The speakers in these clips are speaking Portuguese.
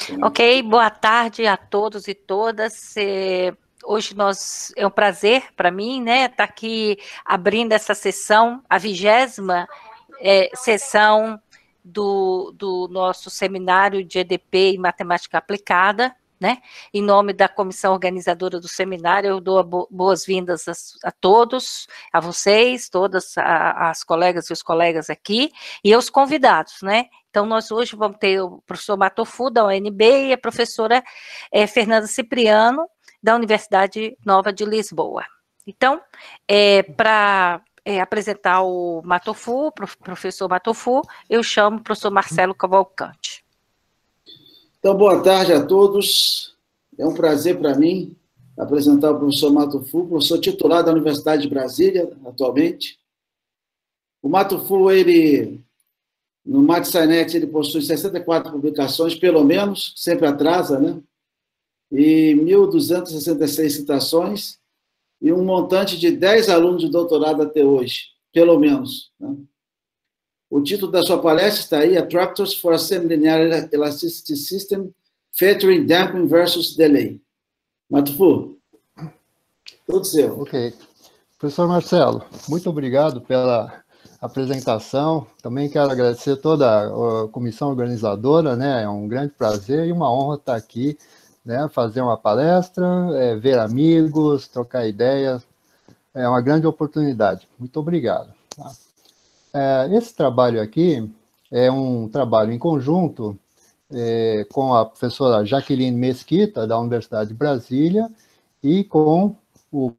Ok, boa tarde a todos e todas. Hoje é um prazer para mim, né, estar aqui abrindo essa sessão, a 20ª sessão do nosso seminário de EDP e Matemática Aplicada, né? Em nome da comissão organizadora do seminário, eu dou boas-vindas a todos, a vocês, todas as colegas e os colegas aqui, e aos convidados, né? Então, nós hoje vamos ter o professor Matofu, da UNB, e a professora Fernanda Cipriano, da Universidade Nova de Lisboa. Então, para apresentar o Matofu, professor Matofu, eu chamo o professor Marcelo Cavalcante. Então, boa tarde a todos. É um prazer para mim apresentar o professor Matofu, professor titular da Universidade de Brasília, atualmente. O Matofu, no MatSciNet, ele possui 64 publicações, pelo menos, sempre atrasa, né? E 1.266 citações, e um montante de 10 alunos de doutorado até hoje, pelo menos, né? O título da sua palestra está aí, Attractors for a Semi-Linear Elasticity System Featuring Damping versus Delay. Matofu, tudo seu. Ok. Professor Marcelo, muito obrigado pela apresentação. Também quero agradecer toda a comissão organizadora, né? É um grande prazer e uma honra estar aqui, né? Fazer uma palestra, ver amigos, trocar ideias. É uma grande oportunidade. Muito obrigado. Esse trabalho aqui é um trabalho em conjunto com a professora Jaqueline Mesquita, da Universidade de Brasília, e com o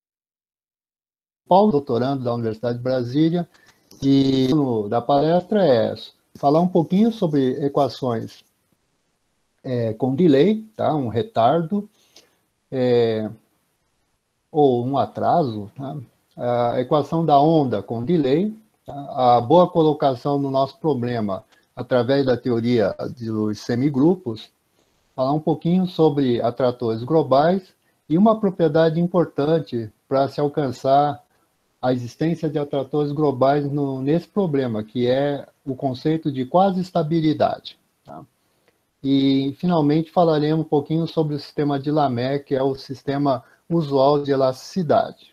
Paulo, doutorando da Universidade de Brasília, e o tema da palestra é falar um pouquinho sobre equações com delay, tá? Um retardo, ou um atraso, tá? A equação da onda com delay, tá? A boa colocação no nosso problema através da teoria dos semigrupos, falar um pouquinho sobre atratores globais e uma propriedade importante para se alcançar a existência de atratores globais nesse problema, que é o conceito de quase estabilidade. Tá? E, finalmente, falaremos um pouquinho sobre o sistema de Lamé, que é o sistema usual de elasticidade.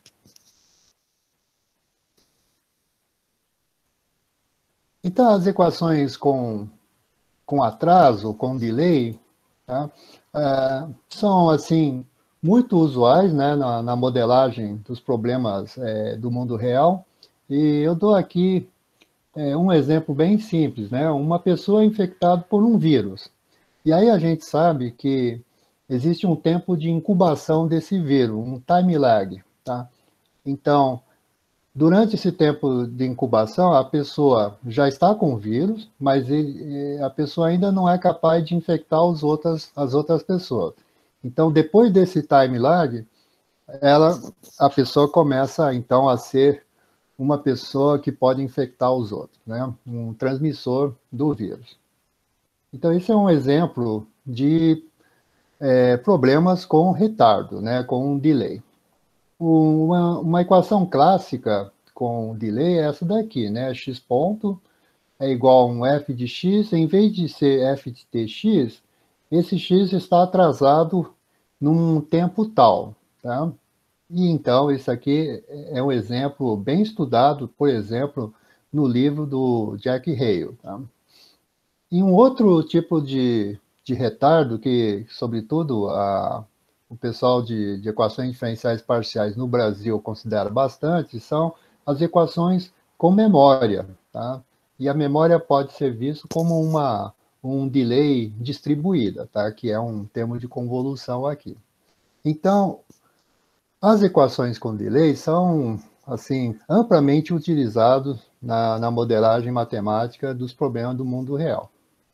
Então, as equações com atraso, com delay, tá? São, assim, muito usuais, né, na modelagem dos problemas do mundo real. E eu dou aqui um exemplo bem simples, né? Uma pessoa infectada por um vírus. E aí a gente sabe que existe um tempo de incubação desse vírus, um time lag, tá? Então, durante esse tempo de incubação, a pessoa já está com o vírus, mas a pessoa ainda não é capaz de infectar as outras pessoas. Então, depois desse time lag, a pessoa começa, então, a ser uma pessoa que pode infectar os outros, né? Um transmissor do vírus. Então, esse é um exemplo de problemas com retardo, né? Com um delay. Uma equação clássica com delay é essa daqui, né? X ponto é igual a um f de x, em vez de ser f de tx, esse x está atrasado num tempo tal, tá? E então, isso aqui é um exemplo bem estudado, por exemplo, no livro do Jack Hale, tá? E um outro tipo de retardo que, sobretudo, o pessoal de equações diferenciais parciais no Brasil considera bastante são as equações com memória, tá? E a memória pode ser vista como um delay distribuída, tá? Que é um termo de convolução aqui. Então, as equações com delay são, assim, amplamente utilizadas na modelagem matemática dos problemas do mundo real.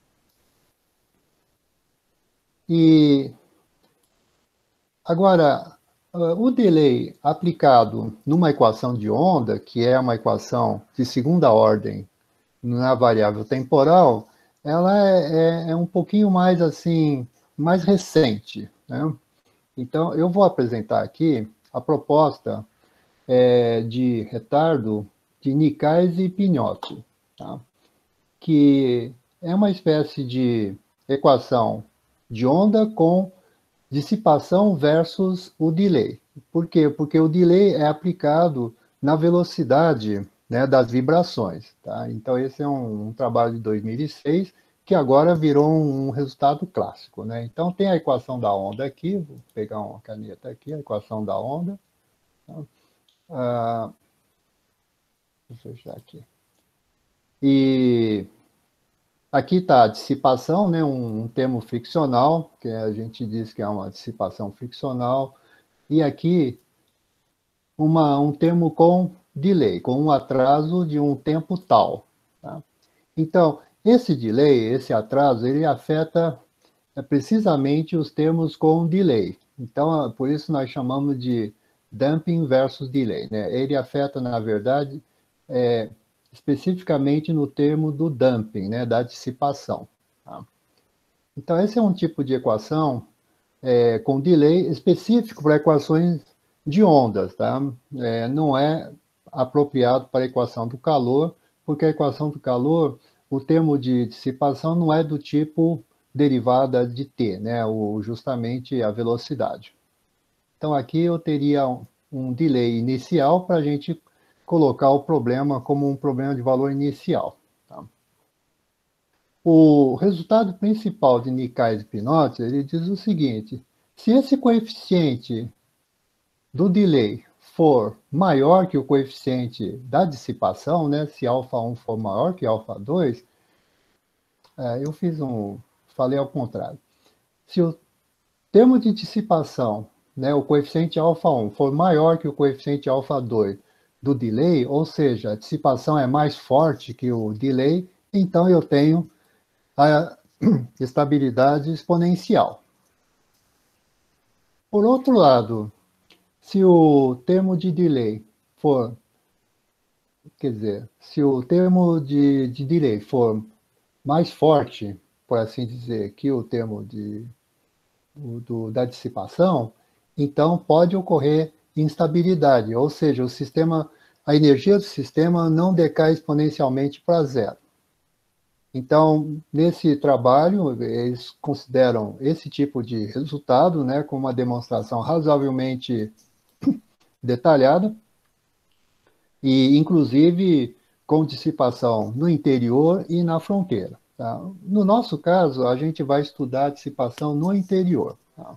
E agora, o delay aplicado numa equação de onda, que é uma equação de segunda ordem na variável temporal, ela é um pouquinho mais, assim, mais recente, né? Então, eu vou apresentar aqui a proposta de retardo de Nicais e Pignotti, tá? Que é uma espécie de equação de onda com dissipação versus o delay. Por quê? Porque o delay é aplicado na velocidade, né, das vibrações. Tá? Então, esse é um trabalho de 2006, que agora virou um resultado clássico. Né? Então, tem a equação da onda aqui, vou pegar uma caneta aqui, a equação da onda. Tá? Vou fechar aqui. E aqui está a dissipação, né, um termo friccional, que a gente diz que é uma dissipação friccional, e aqui um termo com delay, com um atraso de um tempo tal. Tá? Então, esse delay, esse atraso, ele afeta precisamente os termos com delay. Então, por isso nós chamamos de damping versus delay. Né? Ele afeta, na verdade, especificamente no termo do damping, né? Da dissipação. Tá? Então, esse é um tipo de equação com delay específico para equações de ondas. Tá? Não é apropriado para a equação do calor, porque a equação do calor, o termo de dissipação não é do tipo derivada de t, né? Justamente a velocidade. Então, aqui eu teria um delay inicial para a gente colocar o problema como um problema de valor inicial. Tá? O resultado principal de Nicaise e Pinotti, ele diz o seguinte: se esse coeficiente do delay for maior que o coeficiente da dissipação, né, se α1 for maior que α2, falei ao contrário. Se o termo de dissipação, né, o coeficiente α1 for maior que o coeficiente α2 do delay, ou seja, a dissipação é mais forte que o delay, então eu tenho a estabilidade exponencial. Por outro lado, se o termo de delay for, se o termo de delay for mais forte, por assim dizer, que o termo da dissipação, então pode ocorrer instabilidade, ou seja, a energia do sistema não decai exponencialmente para zero. Então, nesse trabalho, eles consideram esse tipo de resultado, né, com uma demonstração razoavelmente detalhada, e inclusive com dissipação no interior e na fronteira. Tá? No nosso caso, a gente vai estudar a dissipação no interior. Tá?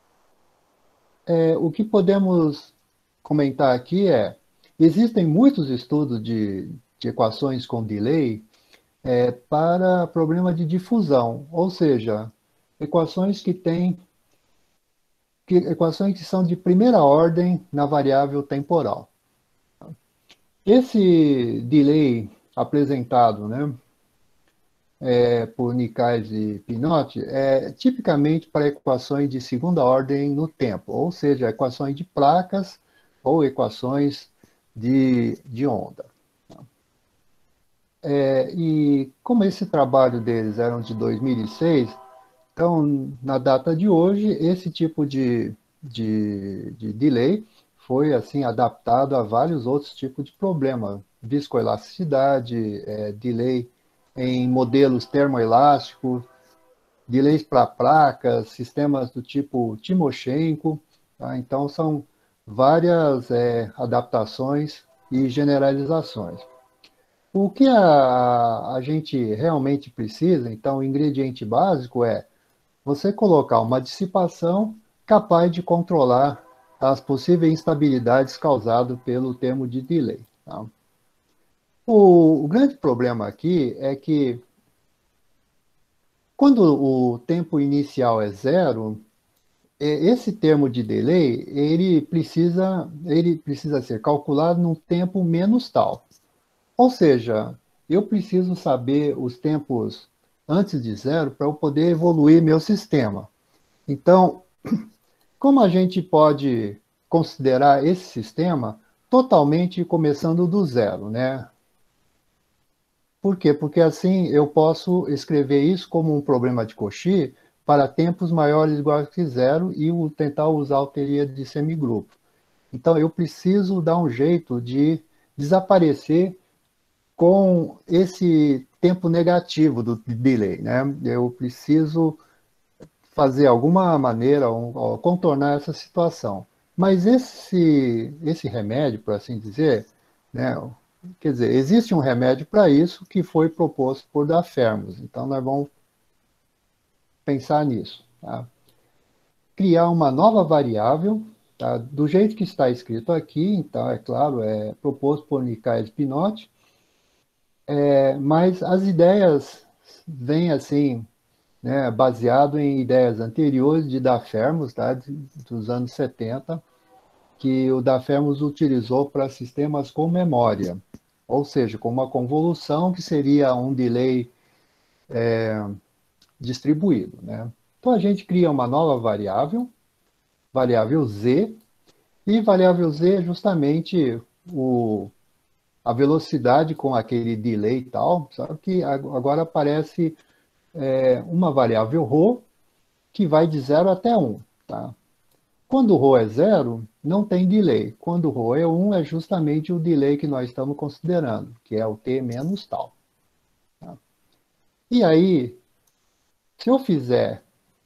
O que podemos comentar aqui existem muitos estudos de equações com delay para problema de difusão, ou seja, equações que são de primeira ordem na variável temporal. Esse delay apresentado, né, por Nicaise e Pinotti é tipicamente para equações de segunda ordem no tempo, ou seja, equações de placas ou equações de onda. E como esse trabalho deles era de 2006, então, na data de hoje, esse tipo de delay foi assim adaptado a vários outros tipos de problemas, viscoelasticidade, delay em modelos termoelásticos, delays para placas, sistemas do tipo Timoshenko. Tá? Então, são várias adaptações e generalizações. O que a gente realmente precisa, então, o ingrediente básico é você colocar uma dissipação capaz de controlar as possíveis instabilidades causadas pelo termo de delay. Tá? O grande problema aqui é que quando o tempo inicial é zero, esse termo de delay ele precisa ser calculado num tempo menos tal. Ou seja, eu preciso saber os tempos antes de zero para eu poder evoluir meu sistema. Então, como a gente pode considerar esse sistema totalmente começando do zero, né? Por quê? Porque assim eu posso escrever isso como um problema de Cauchy para tempos maiores ou iguais que zero e tentar usar a teoria de semigrupo. Então, eu preciso dar um jeito de desaparecer com esse tempo negativo do delay, né? Eu preciso fazer alguma maneira, ou contornar essa situação. Mas esse remédio, por assim dizer, né, quer dizer, existe um remédio para isso que foi proposto por Dafermos. Então, nós vamos pensar nisso. Tá? Criar uma nova variável, tá? Do jeito que está escrito aqui, então, é claro, é proposto por Nicaise Pinotti, mas as ideias vêm assim, né, baseado em ideias anteriores de Dafermos, tá? Dos anos 70, que o Dafermos utilizou para sistemas com memória, ou seja, com uma convolução que seria um delay distribuído, né? Então a gente cria uma nova variável, variável z, e variável z é justamente a velocidade com aquele delay e tal, só que agora aparece uma variável ρ que vai de 0 até 1, tá? Quando o ρ é 0, não tem delay. Quando o ρ é 1, é justamente o delay que nós estamos considerando, que é o t menos tal. Tá? E aí, se eu fizer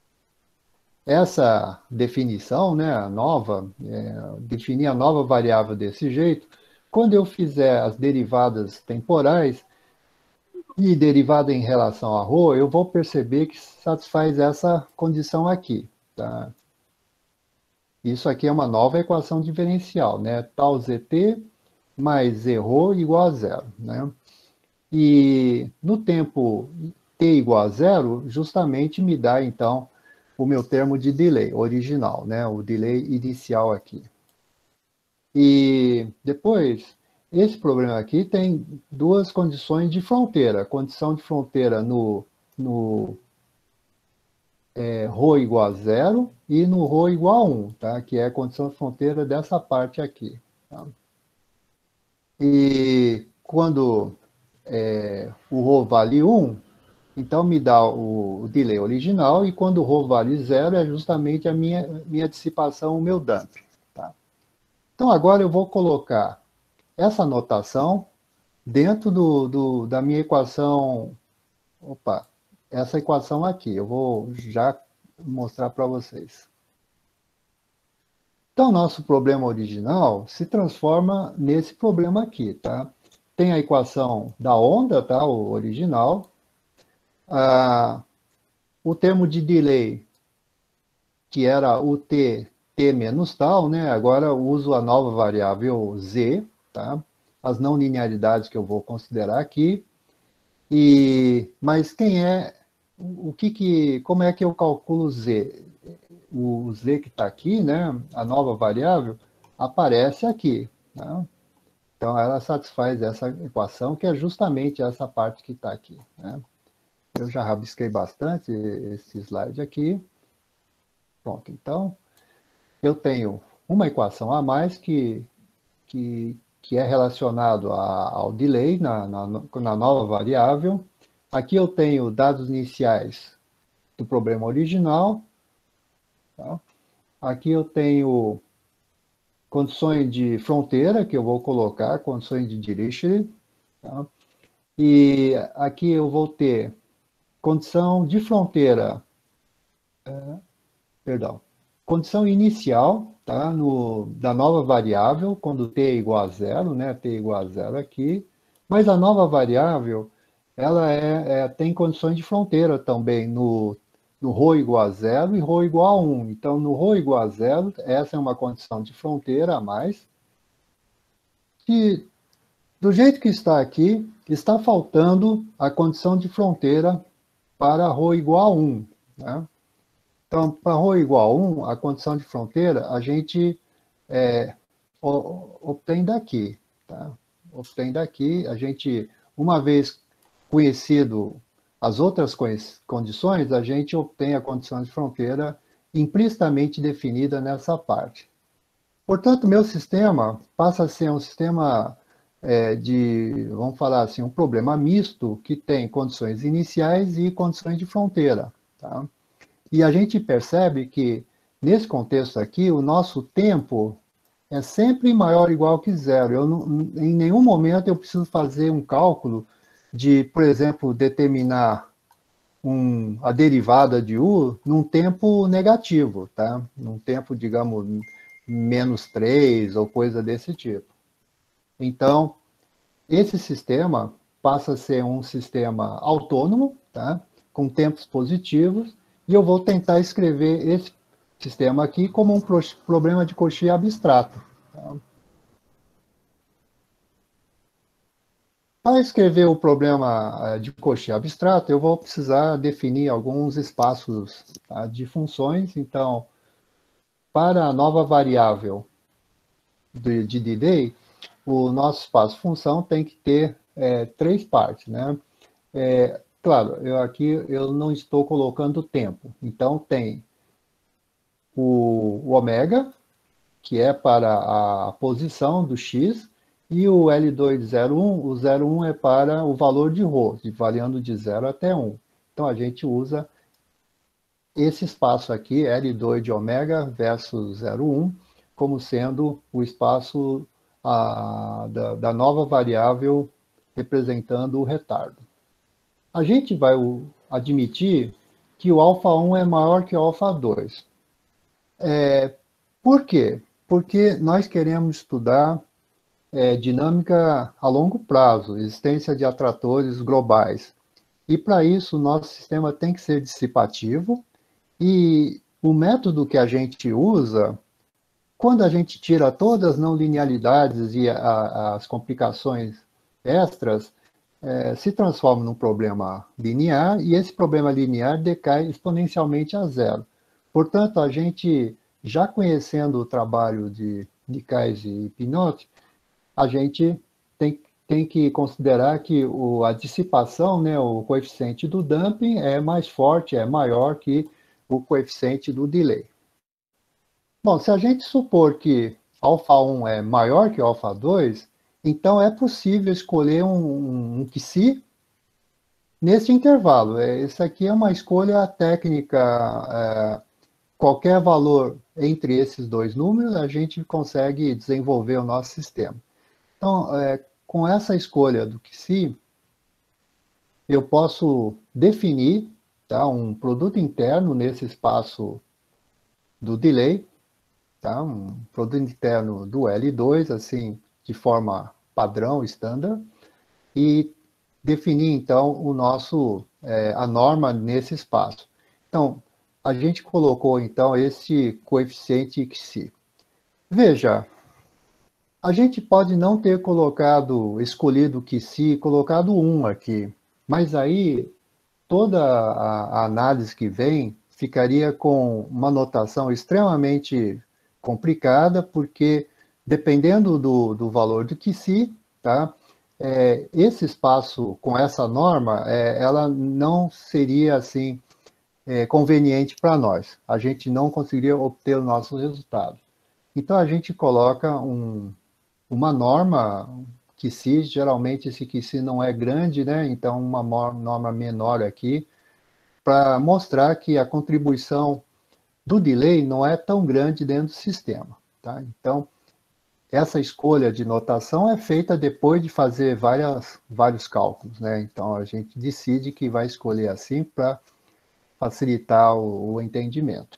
essa definição, né, a nova, definir a nova variável desse jeito, quando eu fizer as derivadas temporais e derivada em relação a ρ, eu vou perceber que satisfaz essa condição aqui. Tá? Isso aqui é uma nova equação diferencial, né? Tal zt mais zρ igual a zero. Né? E no tempo t igual a zero, justamente me dá, então, o meu termo de delay original, né? O delay inicial aqui. E depois, esse problema aqui tem duas condições de fronteira. Condição de fronteira no ρ igual a zero e no ρ igual a 1, tá? Que é a condição de fronteira dessa parte aqui. Tá? E quando o ρ vale 1, então me dá o delay original, e quando o ρ vale 0 é justamente a minha dissipação, o meu dump. Tá? Então agora eu vou colocar essa notação dentro da minha equação. Opa, essa equação aqui, eu vou já mostrar para vocês. Então, nosso problema original se transforma nesse problema aqui, tá? Tem a equação da onda, tá? O original. O termo de delay, que era o t menos tal, né? Agora eu uso a nova variável z, tá? As não linearidades que eu vou considerar aqui. Mas como é que eu calculo z? O z que está aqui, né, a nova variável, aparece aqui. Né? Então, ela satisfaz essa equação, que é justamente essa parte que está aqui. Né? Eu já rabisquei bastante esse slide aqui. Pronto, então, eu tenho uma equação a mais que é relacionado ao delay na nova variável. Aqui eu tenho dados iniciais do problema original. Tá? Aqui eu tenho condições de fronteira, que eu vou colocar, condições de Dirichlet. Tá? E aqui eu vou ter condição de fronteira, condição inicial, tá? Da nova variável, quando t é igual a zero, né? T é igual a zero aqui. Mas a nova variável, ela tem condições de fronteira também no ρ igual a zero e ρ igual a 1. Então, no ρ igual a zero, essa é uma condição de fronteira a mais. E, do jeito que está aqui, está faltando a condição de fronteira para ρ igual a 1. Né? Então, para ρ igual a 1, a condição de fronteira, a gente obtém daqui. Tá? Obtém daqui, a gente, uma vez conhecido as outras condições, a gente obtém a condição de fronteira implicitamente definida nessa parte. Portanto, meu sistema passa a ser um sistema vamos falar assim, um problema misto que tem condições iniciais e condições de fronteira. Tá? E a gente percebe que, nesse contexto aqui, o nosso tempo é sempre maior ou igual que zero. Em nenhum momento eu preciso fazer um cálculo de, por exemplo, determinar a derivada de U num tempo negativo, tá? Num tempo, digamos, -3 ou coisa desse tipo. Então, esse sistema passa a ser um sistema autônomo, tá? Com tempos positivos, e eu vou tentar escrever esse sistema aqui como um problema de Cauchy abstrato. Tá? Para escrever o problema de Cauchy abstrato, eu vou precisar definir alguns espaços, tá, de funções. Então, para a nova variável de delay, o nosso espaço função tem que ter 3 partes, né? Claro, aqui eu não estou colocando tempo. Então, tem o ômega, que é para a posição do x, e o L201, o 01 é para o valor de ρ, variando de 0 até 1. Então, a gente usa esse espaço aqui, L2 de ômega versus 01, como sendo o espaço da nova variável representando o retardo. A gente vai admitir que o α1 é maior que o α2. Por quê? Porque nós queremos estudar dinâmica a longo prazo, existência de atratores globais. E para isso, o nosso sistema tem que ser dissipativo, e o método que a gente usa, quando a gente tira todas as não linearidades e as complicações extras, se transforma num problema linear, e esse problema linear decai exponencialmente a 0. Portanto, a gente, já conhecendo o trabalho de Kais e Pinot, a gente tem que considerar que a dissipação, né, o coeficiente do damping é mais forte, é maior que o coeficiente do delay. Bom, se a gente supor que α1 é maior que α2, então é possível escolher um QC nesse intervalo. Isso aqui é uma escolha técnica. Qualquer valor entre esses dois números, a gente consegue desenvolver o nosso sistema. Então, com essa escolha do QC, eu posso definir, tá, um produto interno nesse espaço do delay, tá, um produto interno do L2, assim, de forma padrão, standard, e definir, então, a norma nesse espaço. Então, a gente colocou, então, esse coeficiente XI. Veja, a gente pode não ter escolhido o XI, colocado 1 aqui, mas aí toda a análise que vem ficaria com uma notação extremamente complicada, porque dependendo do valor do QC, tá, esse espaço com essa norma, ela não seria assim conveniente para nós. A gente não conseguiria obter o nosso resultado. Então a gente coloca uma norma QC, geralmente esse QC não é grande, né? Então uma norma menor aqui, para mostrar que a contribuição do delay não é tão grande dentro do sistema, tá? Então, essa escolha de notação é feita depois de fazer vários cálculos, né? Então, a gente decide que vai escolher assim para facilitar o entendimento.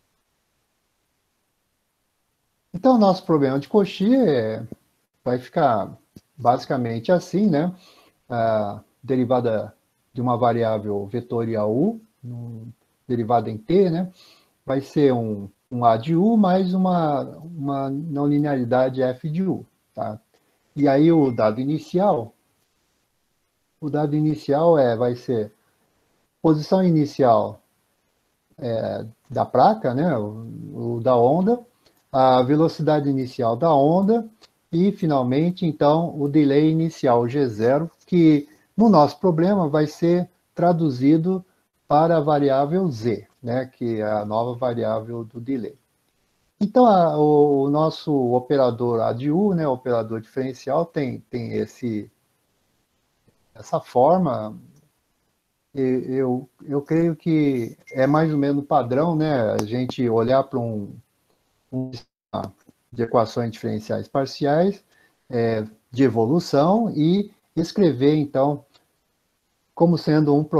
Então, o nosso problema de Cauchy vai ficar basicamente assim, né? A derivada de uma variável vetorial U, derivada em T, né? Vai ser um A de U mais uma não linearidade F de U, tá? E aí o dado inicial vai ser posição inicial da placa, né? O da onda, a velocidade inicial da onda e, finalmente, então, o delay inicial G0, que no nosso problema vai ser traduzido para a variável Z, né, que é a nova variável do delay. Então, o nosso operador ADU, né, o operador diferencial, tem essa forma. Eu creio que é mais ou menos padrão, né, a gente olhar para um sistema de equações diferenciais parciais de evolução e escrever, então, como sendo um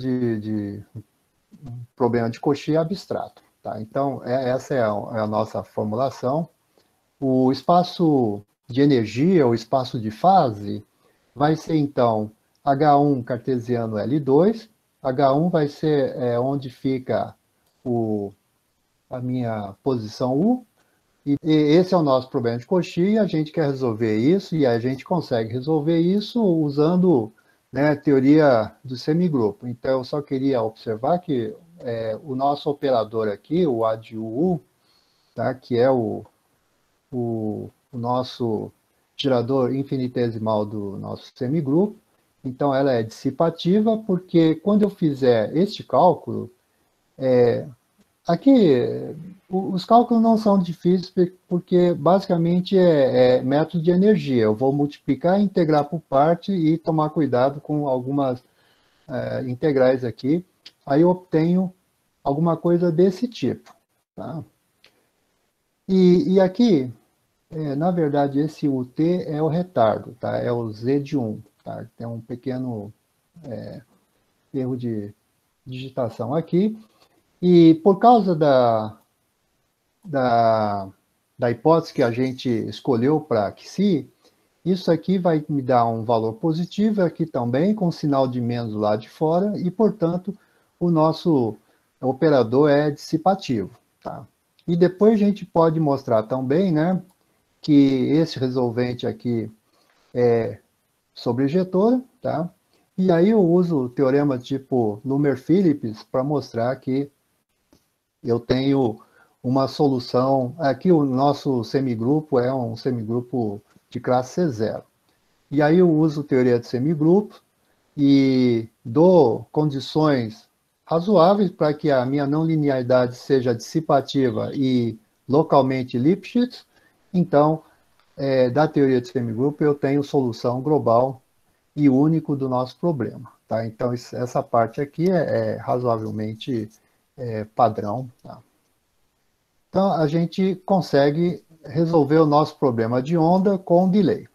problema de Cauchy abstrato. Tá? Então, essa é a nossa formulação. O espaço de energia, o espaço de fase, vai ser, então, H1 cartesiano L2. H1 vai ser onde fica a minha posição U. E esse é o nosso problema de Cauchy, a gente quer resolver isso, e a gente consegue resolver isso usando, né, a teoria do semigrupo. Então, eu só queria observar que o nosso operador aqui, o A de U, tá, que é o nosso gerador infinitesimal do nosso semigrupo, então ela é dissipativa, porque quando eu fizer este cálculo, aqui os cálculos não são difíceis, porque basicamente é método de energia. Eu vou multiplicar, integrar por parte e tomar cuidado com algumas integrais aqui. Aí eu obtenho alguma coisa desse tipo. Tá? E aqui, na verdade, esse UT é o retardo, tá? É o Z de 1. Tá? Tem um pequeno erro de digitação aqui. E por causa da hipótese que a gente escolheu para Xi, isso aqui vai me dar um valor positivo aqui também, com sinal de menos lá de fora, e, portanto, o nosso operador é dissipativo. Tá? E depois a gente pode mostrar também, né, que esse resolvente aqui é sobrejetor, tá? E aí eu uso o teorema tipo Lumer-Phillips para mostrar que eu tenho uma solução. Aqui o nosso semigrupo é um semigrupo de classe C0. E aí eu uso teoria de semigrupo e dou condições razoáveis para que a minha não linearidade seja dissipativa e localmente Lipschitz. Então, da teoria de semigrupo, eu tenho solução global e único do nosso problema. Tá? Então, essa parte aqui é razoavelmente padrão. Tá? Então, a gente consegue resolver o nosso problema de onda com delay.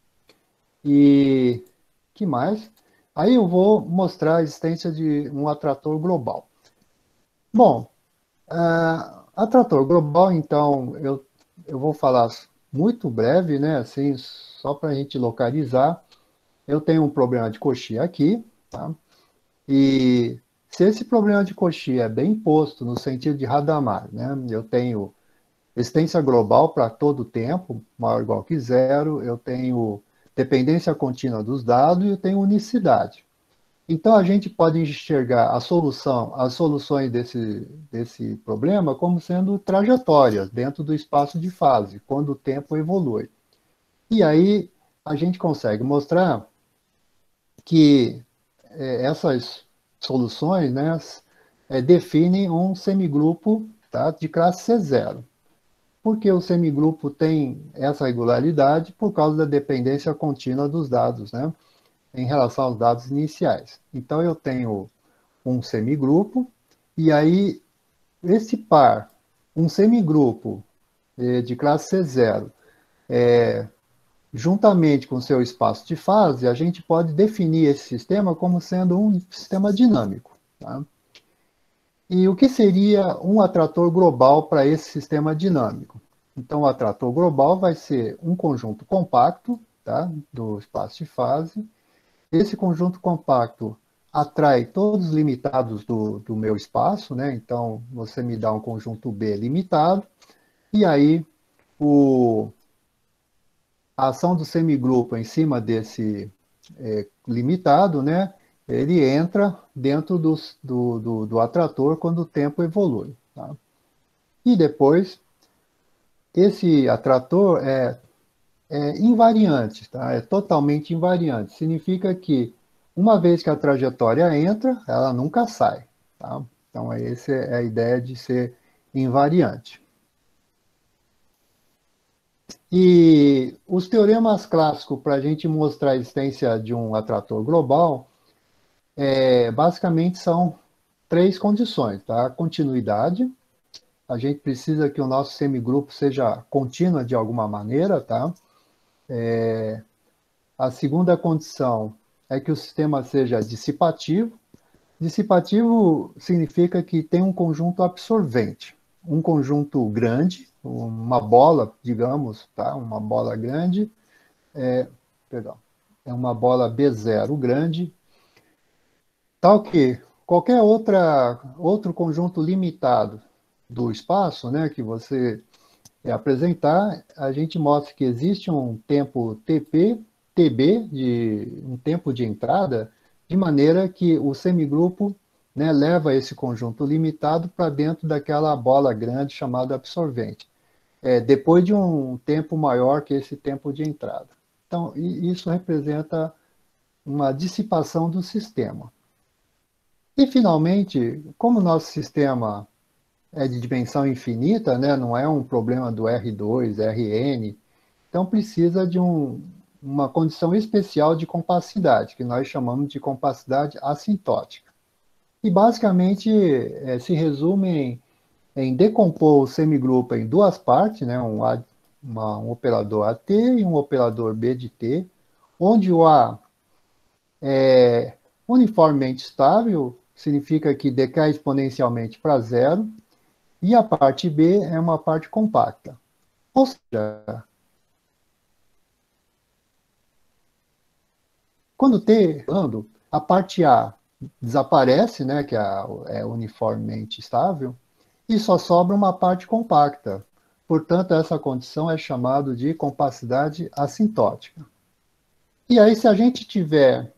E que mais? Aí eu vou mostrar a existência de um atrator global. Bom, atrator global, então, eu vou falar muito breve, né? Assim, só para a gente localizar. Eu tenho um problema de Cauchy aqui, tá? E se esse problema de Cauchy é bem posto no sentido de Hadamard, né? Eu tenho existência global para todo o tempo, maior ou igual que zero, eu tenho dependência contínua dos dados e eu tenho unicidade. Então, a gente pode enxergar as soluções desse problema como sendo trajetórias dentro do espaço de fase, quando o tempo evolui. E aí, a gente consegue mostrar que essas soluções, né, definem um semigrupo, tá, de classe C0. Porque o semigrupo tem essa regularidade por causa da dependência contínua dos dados, né, em relação aos dados iniciais. Então, eu tenho um semigrupo, e aí, esse par, um semigrupo de classe C0, juntamente com seu espaço de fase, a gente pode definir esse sistema como sendo um sistema dinâmico. Tá? E o que seria um atrator global para esse sistema dinâmico? Então, o atrator global vai ser um conjunto compacto, tá, do espaço de fase. Esse conjunto compacto atrai todos os limitados do meu espaço, né? Então, você me dá um conjunto B limitado, e aí a ação do semigrupo em cima desse limitado, né? Ele entra dentro do atrator quando o tempo evolui. Tá? E depois, esse atrator é invariante, tá? É totalmente invariante. Significa que, uma vez que a trajetória entra, ela nunca sai. Tá? Então, essa é a ideia de ser invariante. E os teoremas clássicos para a gente mostrar a existência de um atrator global, basicamente são 3 condições. Tá? Continuidade. A gente precisa que o nosso semigrupo seja contínuo de alguma maneira, tá? A segunda condição é que o sistema seja dissipativo. Dissipativo significa que tem um conjunto absorvente, um conjunto grande, uma bola, digamos, tá? Uma bola grande, perdão, é uma bola B0 grande, tal que qualquer outro conjunto limitado do espaço, né, que você apresentar, a gente mostra que existe um tempo TP, TB, um tempo de entrada, de maneira que o semigrupo, né, leva esse conjunto limitado para dentro daquela bola grande chamada absorvente, depois de um tempo maior que esse tempo de entrada. Então, isso representa uma dissipação do sistema. E, finalmente, como o nosso sistema é de dimensão infinita, né? Não é um problema do R2, Rn, então precisa de uma condição especial de compacidade, que nós chamamos de compacidade assintótica. E basicamente se resume em decompor o semigrupo em duas partes, né? Um operador AT e um operador B de T, onde o A é uniformemente estável, significa que decai exponencialmente para zero, e a parte B é uma parte compacta. Ou seja, quando T ando, a parte A desaparece, né, que é uniformemente estável, e só sobra uma parte compacta. Portanto, essa condição é chamada de compacidade assintótica. E aí, se a gente tiver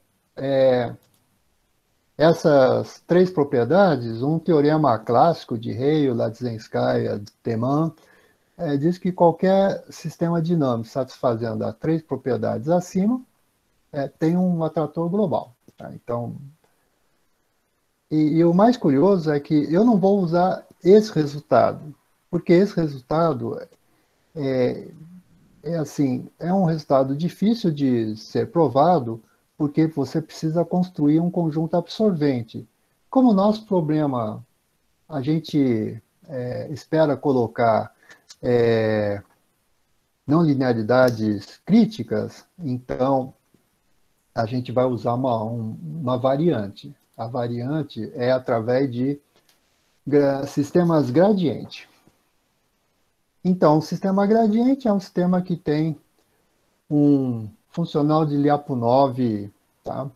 essas três propriedades, um teorema clássico de Hale, Latzinskaya, Teman, diz que qualquer sistema dinâmico satisfazendo as três propriedades acima tem um atrator global. Tá? Então, e o mais curioso é que eu não vou usar esse resultado, porque esse resultado é um resultado difícil de ser provado, porque você precisa construir um conjunto absorvente. Como o nosso problema, a gente espera colocar não linearidades críticas, então a gente vai usar uma variante. A variante é através de sistemas gradiente. Então, o sistema gradiente é um sistema que tem um funcional de Lyapunov, tá?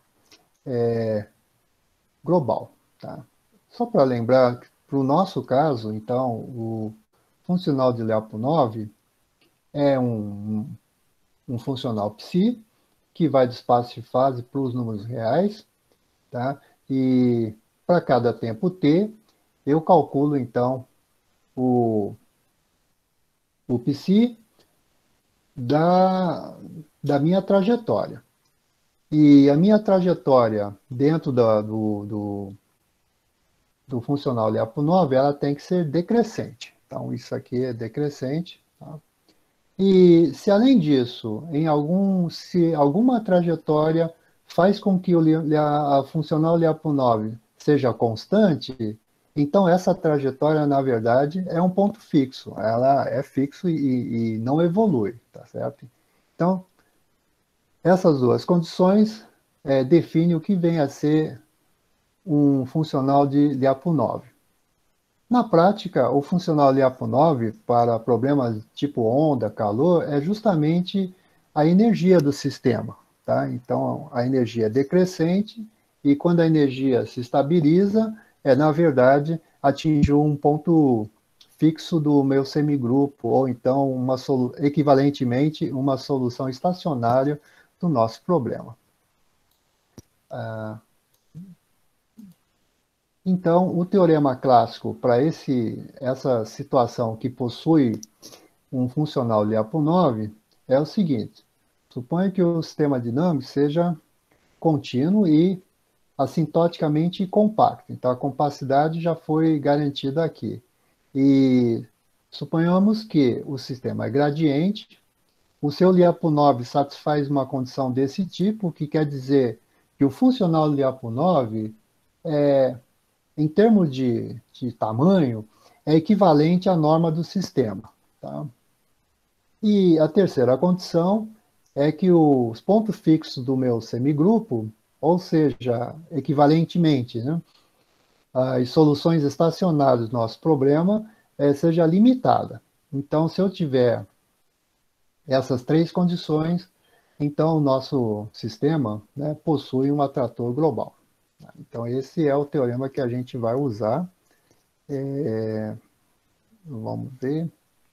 Global. Tá? Só para lembrar, para o nosso caso, então, o funcional de Lyapunov é um funcional psi, que vai do espaço de fase para os números reais, tá? E para cada tempo t, eu calculo, então, o psi da minha trajetória. E a minha trajetória dentro do funcional Lyapunov, ela tem que ser decrescente. Então, isso aqui é decrescente. Tá? E se, além disso, se alguma trajetória faz com que a funcional Lyapunov seja constante, então essa trajetória, na verdade, é um ponto fixo. Ela é fixo e não evolui, tá certo? Então, essas duas condições definem o que vem a ser um funcional de Lyapunov. Na prática, o funcional Lyapunov para problemas tipo onda, calor, é justamente a energia do sistema. Tá? Então, a energia é decrescente e quando a energia se estabiliza, na verdade, atingiu um ponto fixo do meu semigrupo, ou então, equivalentemente, uma solução estacionária do nosso problema. Então, o teorema clássico para essa situação que possui um funcional Lyapunov é o seguinte: suponha que o sistema dinâmico seja contínuo e assintoticamente compacto. Então, a compacidade já foi garantida aqui. E suponhamos que o sistema é gradiente, o seu Lyapunov satisfaz uma condição desse tipo, que quer dizer que o funcional Lyapunov em termos de tamanho, é equivalente à norma do sistema. Tá? E a terceira condição é que os pontos fixos do meu semigrupo ou seja, equivalentemente, né, as soluções estacionárias do nosso problema seja limitada. Então, se eu tiver essas três condições, então o nosso sistema, né, possui um atrator global. Então, esse é o teorema que a gente vai usar. Vamos ver.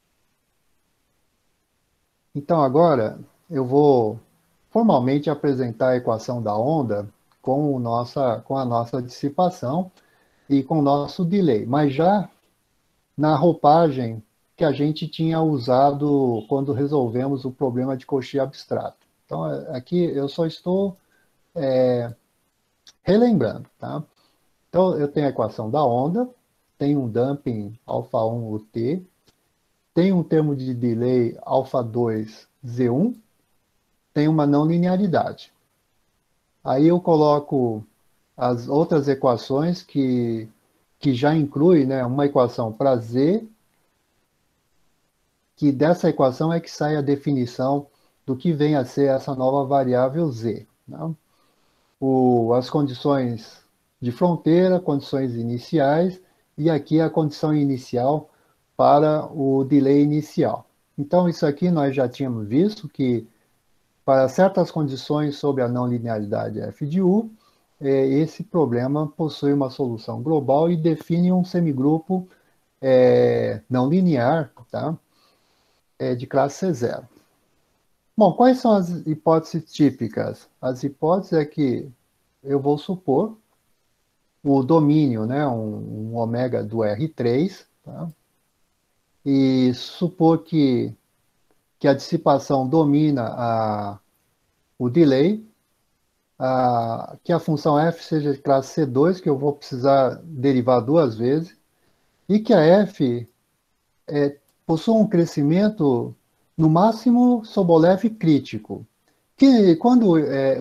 Então, agora, eu vou formalmente apresentar a equação da onda com a nossa dissipação e com o nosso delay, mas já na roupagem que a gente tinha usado quando resolvemos o problema de Cauchy abstrato. Então, aqui eu só estou relembrando, tá? Então, eu tenho a equação da onda, tenho um damping α1 UT, tenho um termo de delay α2 Z1, tenho uma não linearidade. Aí eu coloco as outras equações que já inclui, né, uma equação para Z, que dessa equação é que sai a definição do que vem a ser essa nova variável Z. Né? As condições de fronteira, condições iniciais, e aqui a condição inicial para o delay inicial. Então, isso aqui nós já tínhamos visto que para certas condições sobre a não linearidade f de u, esse problema possui uma solução global e define um semigrupo não linear, tá? De classe C0. Bom, quais são as hipóteses típicas? As hipóteses é que eu vou supor o domínio, né, um ômega do R3, tá? E supor que a dissipação domina o delay, que a função f seja de classe C2, que eu vou precisar derivar duas vezes, e que a f possua um crescimento, no máximo, Sobolev crítico. Que quando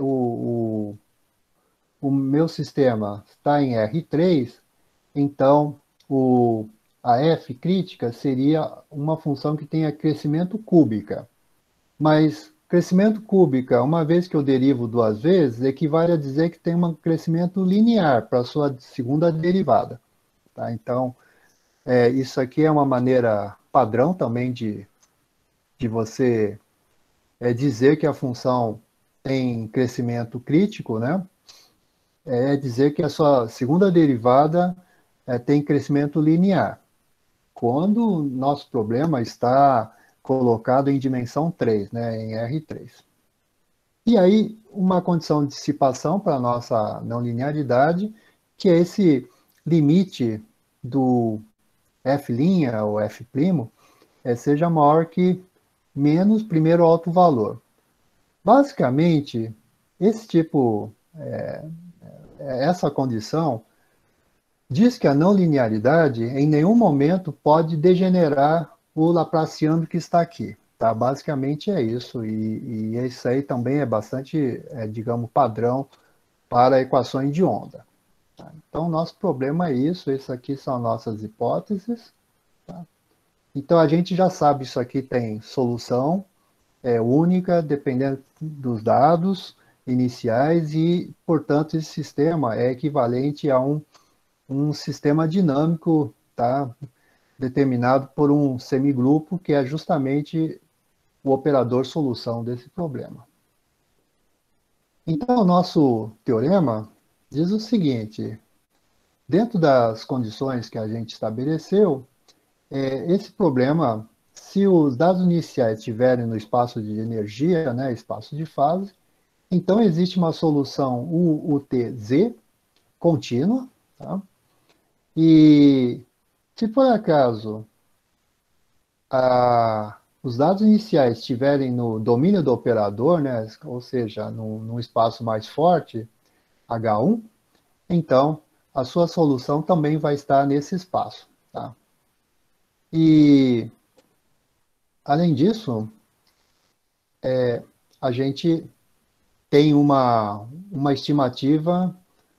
o meu sistema está em R3, então a f crítica seria uma função que tenha crescimento cúbica. Mas crescimento cúbica, uma vez que eu derivo duas vezes, equivale a dizer que tem um crescimento linear para a sua segunda derivada. Tá? Então, isso aqui é uma maneira padrão também de você dizer que a função tem crescimento crítico, né? É dizer que a sua segunda derivada tem crescimento linear. Quando o nosso problema está colocado em dimensão 3, né, em R3. E aí, uma condição de dissipação para a nossa não linearidade, que é esse limite do f' ou f', seja maior que menos primeiro alto valor. Basicamente, essa condição diz que a não linearidade em nenhum momento pode degenerar o laplaciano que está aqui. Tá? Basicamente é isso, e isso aí também é bastante, digamos, padrão para equações de onda. Tá? Então, nosso problema é isso, essas aqui são nossas hipóteses. Tá? Então, a gente já sabe, isso aqui tem solução única, dependendo dos dados iniciais, e, portanto, esse sistema é equivalente a um sistema dinâmico, tá? Determinado por um semigrupo, que é justamente o operador solução desse problema. Então, o nosso teorema diz o seguinte: dentro das condições que a gente estabeleceu, esse problema, se os dados iniciais estiverem no espaço de energia, né, espaço de fase, então existe uma solução UTZ contínua, tá? E se por acaso os dados iniciais estiverem no domínio do operador, né, ou seja, num espaço mais forte, H1, então a sua solução também vai estar nesse espaço. Tá? E, além disso, a gente tem uma estimativa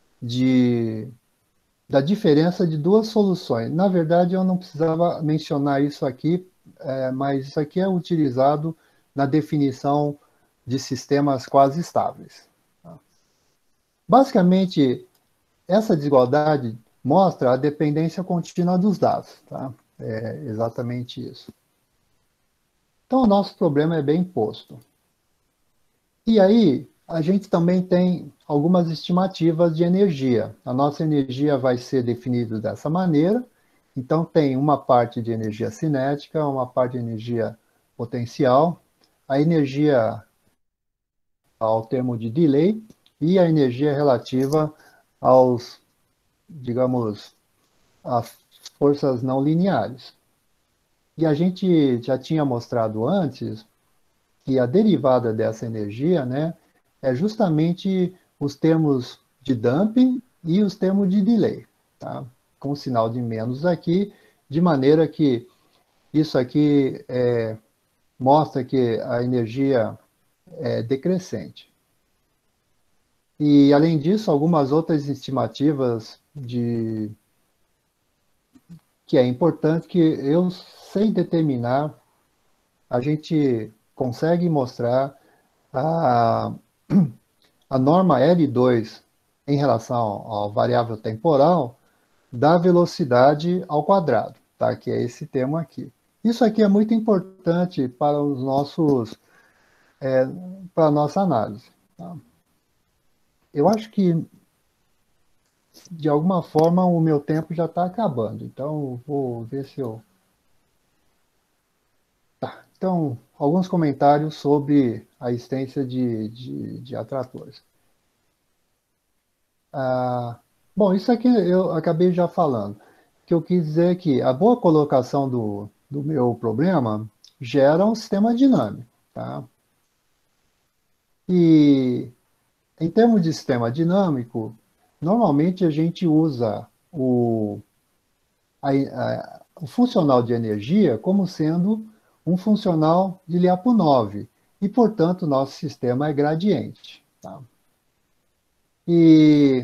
da diferença de duas soluções. Na verdade, eu não precisava mencionar isso aqui, mas isso aqui é utilizado na definição de sistemas quase estáveis. Tá? Basicamente, essa desigualdade mostra a dependência contínua dos dados, tá? É exatamente isso. Então, o nosso problema é bem posto. E aí, a gente também tem algumas estimativas de energia. A nossa energia vai ser definida dessa maneira. Então, tem uma parte de energia cinética, uma parte de energia potencial, a energia ao termo de delay e a energia relativa aos, digamos, às forças não lineares. E a gente já tinha mostrado antes que a derivada dessa energia, né, é justamente os termos de damping e os termos de delay, tá? Com sinal de menos aqui, de maneira que isso aqui mostra que a energia é decrescente. E, além disso, algumas outras estimativas que é importante que eu, sem determinar, a gente consegue mostrar a norma L2 em relação ao variável temporal da velocidade ao quadrado, tá? Que é esse termo aqui. Isso aqui é muito importante para os nossos, para a nossa análise. Tá? Eu acho que, de alguma forma, o meu tempo já está acabando, então vou ver se eu... Tá. Então, alguns comentários sobre a existência de atratores. Bom, isso aqui eu acabei já falando. O que eu quis dizer é que a boa colocação do meu problema gera um sistema dinâmico. Tá? E, em termos de sistema dinâmico, normalmente a gente usa o funcional de energia como sendo um funcional de Lyapunov. E, portanto, nosso sistema é gradiente. Tá? E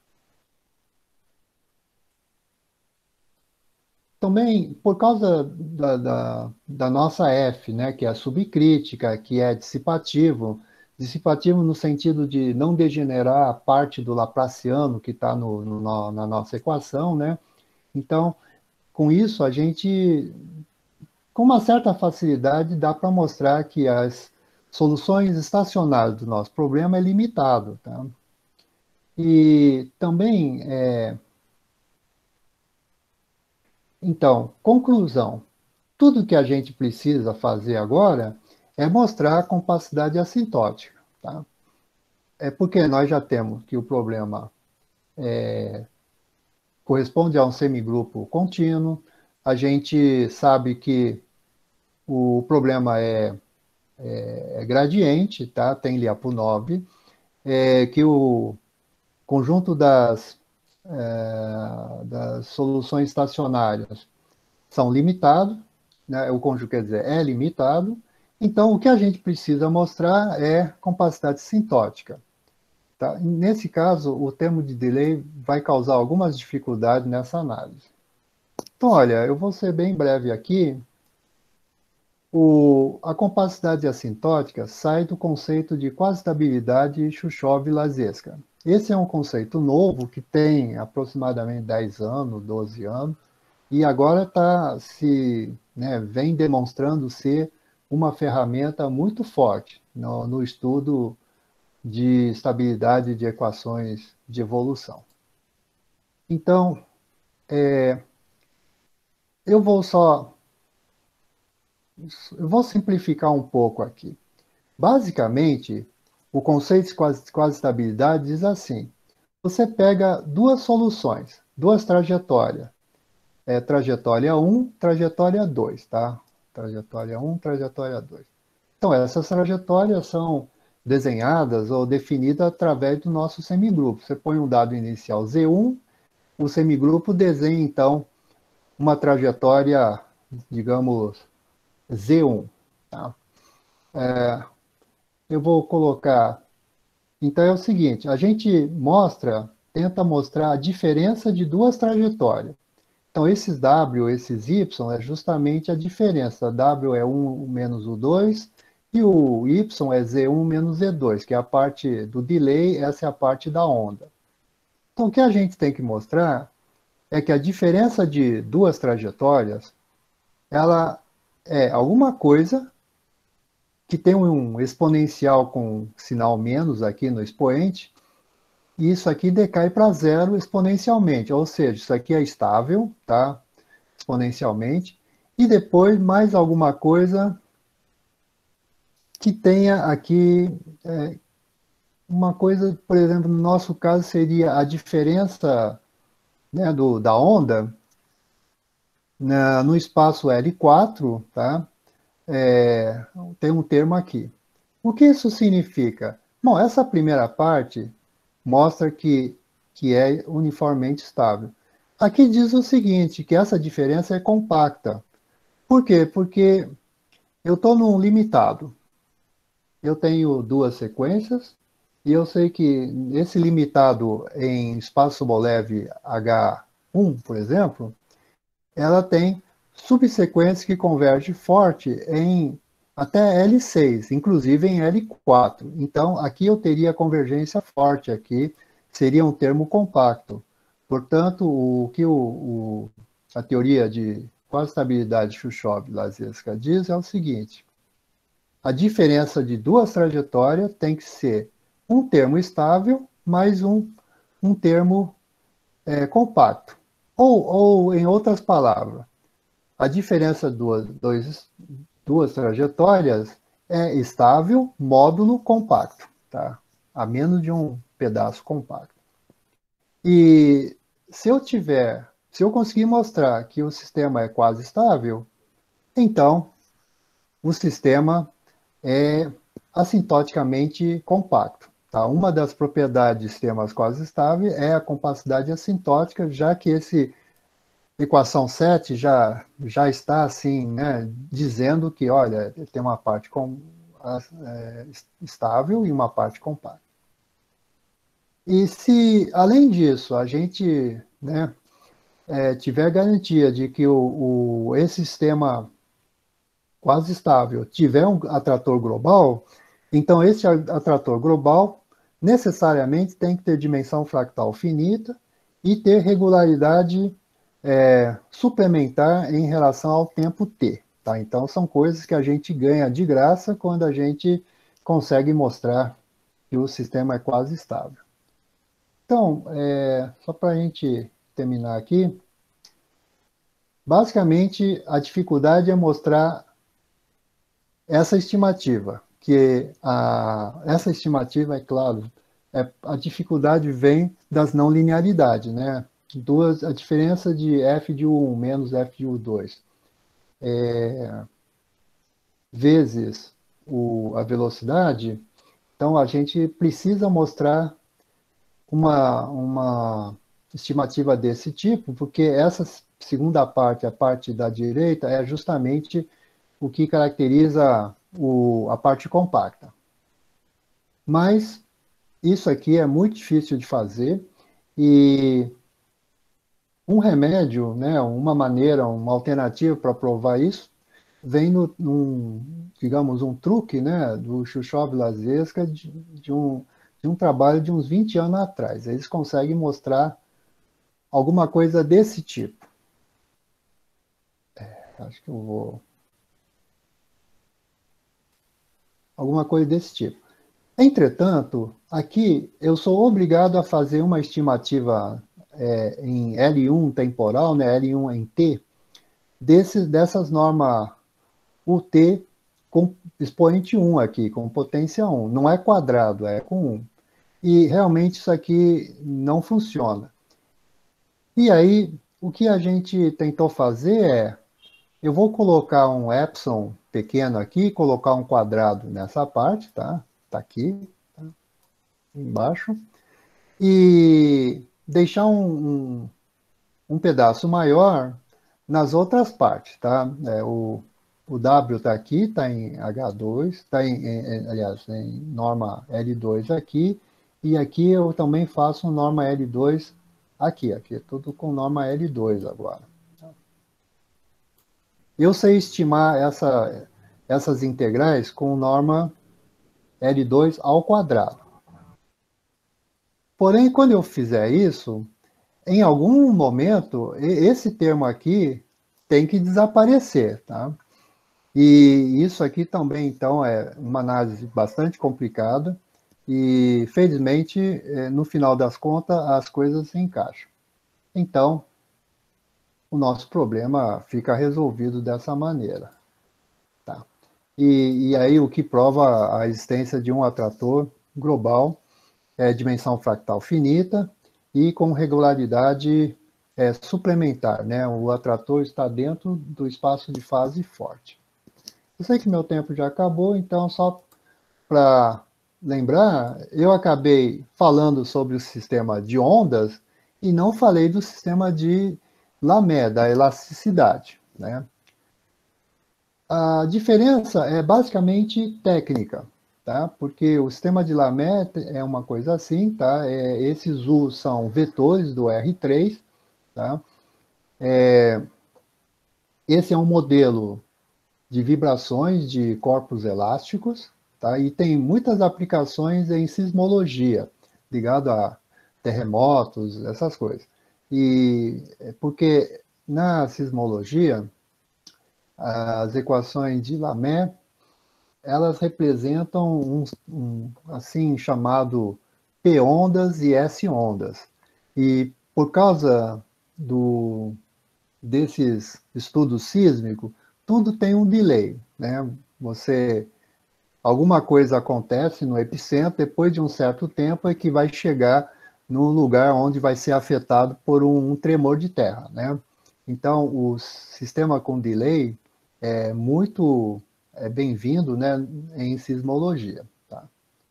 também, por causa da nossa F, né, que é a subcrítica, que é dissipativo no sentido de não degenerar a parte do Laplaciano que está na nossa equação, né? Então, com isso, a gente, com uma certa facilidade, dá para mostrar que as soluções estacionárias do nosso problema é limitado, tá? E também, então, conclusão. Tudo que a gente precisa fazer agora é mostrar a compacidade assintótica. Tá? É porque nós já temos que o problema corresponde a um semigrupo contínuo, a gente sabe que o problema é gradiente, tá? Tem Lyapunov, que o conjunto das soluções estacionárias são limitados, né? O conjunto, quer dizer, é limitado. Então, o que a gente precisa mostrar é compacidade sintótica. Tá? Nesse caso, o termo de delay vai causar algumas dificuldades nessa análise. Então, olha, eu vou ser bem breve aqui. A compacidade assintótica sai do conceito de quasi-estabilidade Shchushov-Lazevska. Esse é um conceito novo que tem aproximadamente 10 anos, 12 anos, e agora vem demonstrando ser uma ferramenta muito forte no estudo de estabilidade de equações de evolução. Então, eu vou simplificar um pouco aqui. Basicamente, o conceito de quasi-estabilidade diz assim: você pega duas soluções, duas trajetórias, trajetória 1, trajetória 2, tá? Trajetória 1, trajetória 2. Então, essas trajetórias são desenhadas ou definidas através do nosso semigrupo. Você põe um dado inicial Z1, o semigrupo desenha, então, uma trajetória, digamos, Z1. Tá? Eu vou colocar... Então, é o seguinte, a gente tenta mostrar a diferença de duas trajetórias. Então, esses W, esses Y, é justamente a diferença. W é 1 menos o 2 E o Y é Z1 menos Z2, que é a parte do delay, essa é a parte da onda. Então, o que a gente tem que mostrar é que a diferença de duas trajetórias, ela é alguma coisa que tem um exponencial com sinal menos aqui no expoente, e isso aqui decai para zero exponencialmente, ou seja, isso aqui é estável, tá? Exponencialmente, e depois mais alguma coisa que tenha aqui uma coisa, por exemplo, no nosso caso seria a diferença, né, da onda no espaço L4, tá? Tem um termo aqui. O que isso significa? Bom, essa primeira parte mostra que é uniformemente estável. Aqui diz o seguinte, que essa diferença é compacta. Por quê? Porque eu estou num limitado. Eu tenho duas sequências, e eu sei que esse limitado em espaço Sobolev H1, por exemplo, ela tem subsequências que convergem forte em até L6, inclusive em L4. Então, aqui eu teria convergência forte, aqui seria um termo compacto. Portanto, o que a teoria de quase estabilidade de Shushov-Lazevska diz é o seguinte: a diferença de duas trajetórias tem que ser um termo estável mais um termo compacto. Ou, em outras palavras, a diferença de duas trajetórias é estável, módulo compacto, tá? A menos de um pedaço compacto. E se eu conseguir mostrar que o sistema é quase estável, então o sistema é assintoticamente compacto. Tá? Uma das propriedades de sistemas quase estáveis é a compacidade assintótica, já que esse equação 7 já está assim, né, dizendo que, olha, tem uma parte estável e uma parte compacta. E se, além disso, a gente, né, tiver garantia de que esse sistema quase estável tiver um atrator global, então esse atrator global necessariamente tem que ter dimensão fractal finita e ter regularidade suplementar em relação ao tempo t. Tá? Então são coisas que a gente ganha de graça quando a gente consegue mostrar que o sistema é quase estável. Então, só para a gente terminar aqui, basicamente a dificuldade é mostrar essa estimativa, que essa estimativa, é claro, a dificuldade vem das não linearidades, né? A diferença de f de U1 menos f de U2 vezes a velocidade, então a gente precisa mostrar uma estimativa desse tipo, porque essa segunda parte, a parte da direita, é justamente o que caracteriza a parte compacta. Mas isso aqui é muito difícil de fazer e um remédio, né, uma maneira, uma alternativa para provar isso, vem digamos, um truque, né, do Shushov-Lazevska de um trabalho de uns 20 anos atrás. Eles conseguem mostrar alguma coisa desse tipo. Acho que eu vou... Alguma coisa desse tipo. Entretanto, aqui eu sou obrigado a fazer uma estimativa em L1 temporal, né, L1 em T, dessas normas UT com expoente 1 aqui, com potência 1. Não é quadrado, é com 1. E realmente isso aqui não funciona. E aí, o que a gente tentou fazer eu vou colocar um epsilon pequeno aqui, colocar um quadrado nessa parte, tá? Tá aqui, tá? Embaixo. E deixar um pedaço maior nas outras partes, tá? O W está aqui, está em H2, está aliás, em norma L2 aqui, e aqui eu também faço norma L2 aqui é tudo com norma L2 agora. Eu sei estimar essas integrais com norma L2 ao quadrado. Porém, quando eu fizer isso, em algum momento, esse termo aqui tem que desaparecer, tá? E isso aqui também, então, é uma análise bastante complicada e, felizmente, no final das contas, as coisas se encaixam. Então, o nosso problema fica resolvido dessa maneira. Tá? E aí o que prova a existência de um atrator global é dimensão fractal finita e com regularidade suplementar, né? O atrator está dentro do espaço de fase forte. Eu sei que meu tempo já acabou, então só para lembrar, eu acabei falando sobre o sistema de ondas e não falei do sistema de Lamé, da elasticidade, né? A diferença é basicamente técnica, tá? Porque o sistema de Lamé é uma coisa assim, tá? Esses U são vetores do R3, tá? Esse é um modelo de vibrações de corpos elásticos, tá? E tem muitas aplicações em sismologia, ligado a terremotos, essas coisas. E porque na sismologia, as equações de Lamé, elas representam assim chamado P-ondas e S-ondas. E por causa desses estudos sísmicos, tudo tem um delay, né? Alguma coisa acontece no epicentro, depois de um certo tempo é que vai chegar no lugar onde vai ser afetado por um tremor de terra, né? Então, o sistema com delay é muito bem-vindo, né, em sismologia. Tá?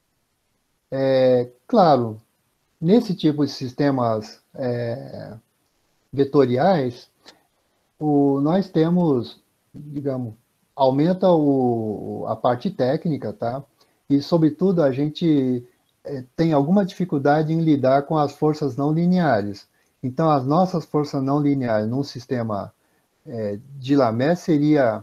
Claro, nesse tipo de sistemas vetoriais, nós temos, digamos, aumenta a parte técnica, tá? E, sobretudo, a gente tem alguma dificuldade em lidar com as forças não lineares. Então, as nossas forças não lineares num sistema de Lamé seria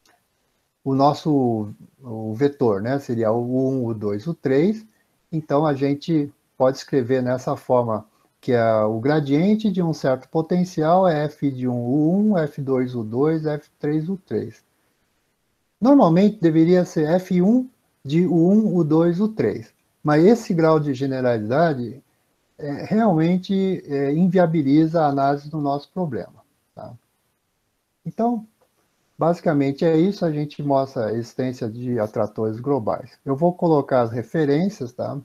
o vetor, né? Seria o 1, o 2, o 3. Então, a gente pode escrever nessa forma, que é o gradiente de um certo potencial é F de 1, U1, F2, U2, F3, U3. Normalmente, deveria ser F1 de U1, U2, U3. Mas esse grau de generalidade realmente inviabiliza a análise do nosso problema. Tá? Então, basicamente é isso, a gente mostra a existência de atratores globais. Eu vou colocar as referências, tá?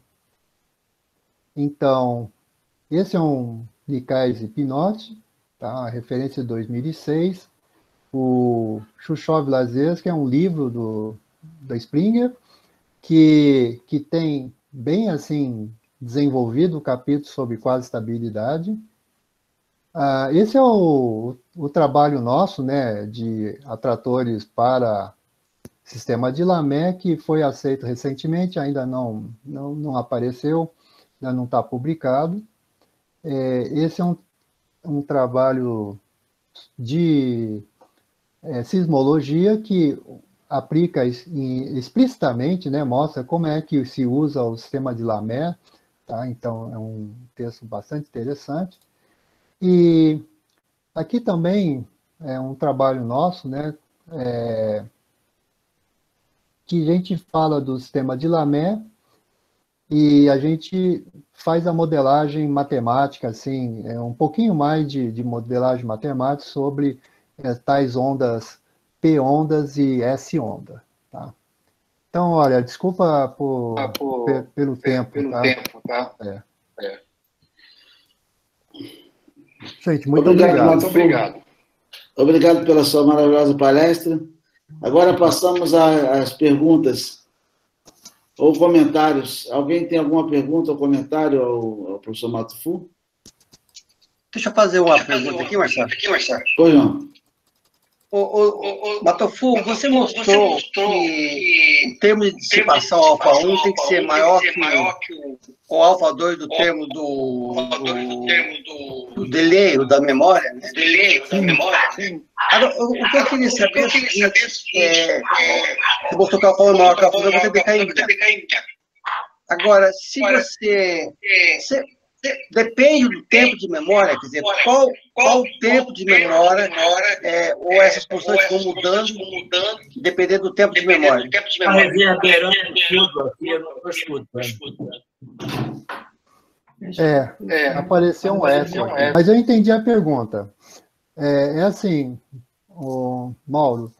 Então, esse é um Nicaise Pinotti, tá? A referência de 2006. O Shchushov-Lazarevsky é um livro da Springer, que tem bem assim desenvolvido o capítulo sobre quase estabilidade. Esse é o trabalho nosso, né, de atratores para sistema de Lamé, que foi aceito recentemente, ainda não apareceu, ainda não está publicado. Esse é um trabalho de sismologia que aplica explicitamente, né, mostra como é que se usa o sistema de Lamé, tá? Então é um texto bastante interessante. E aqui também é um trabalho nosso, né, que a gente fala do sistema de Lamé e a gente faz a modelagem matemática, assim, um pouquinho mais de modelagem matemática sobre tais ondas P-ondas e S-onda. Tá? Então, olha, desculpa pelo tempo. Tá? Gente, muito obrigado. Obrigado pela sua maravilhosa palestra. Agora passamos às perguntas ou comentários. Alguém tem alguma pergunta ou comentário ao professor Matofu? Deixa eu fazer uma pergunta aqui, Marcelo. Pois não. Matofu, você mostrou que o termo de dissipação alfa 1 tem que ser maior que o alfa 2 do termo do delay, da memória, né? Sim. Agora, o que eu queria saber é, eu vou tocar o Paulo maior que eu vou ter que cair. Agora, se você depende do tempo de memória, quer dizer, qual o tempo de memória ou essas funções vão mudando, dependendo do tempo de memória. Está reverberando tudo aqui, eu não estou escutando. Apareceu um eco aqui. Mas eu entendi a pergunta. É assim, Mauro,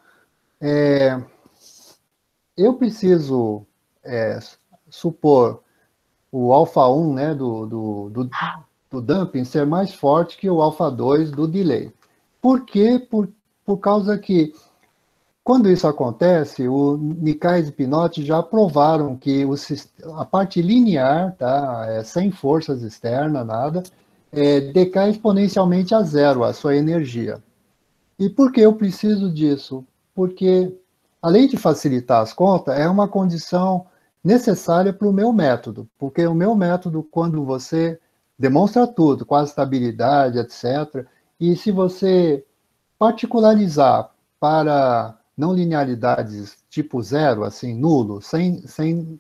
eu preciso supor o alfa 1, né, do dumping ser mais forte que o alfa 2 do delay. Por quê? Por causa que, quando isso acontece, o Nicaise e Pinotti já provaram que a parte linear, tá, sem forças externas, nada, decai exponencialmente a zero a sua energia. E por que eu preciso disso? Porque, além de facilitar as contas, é uma condição necessária para o meu método, porque o meu método, quando você demonstra tudo, com a estabilidade, etc., e se você particularizar para não linearidades tipo zero, assim, nulo, sem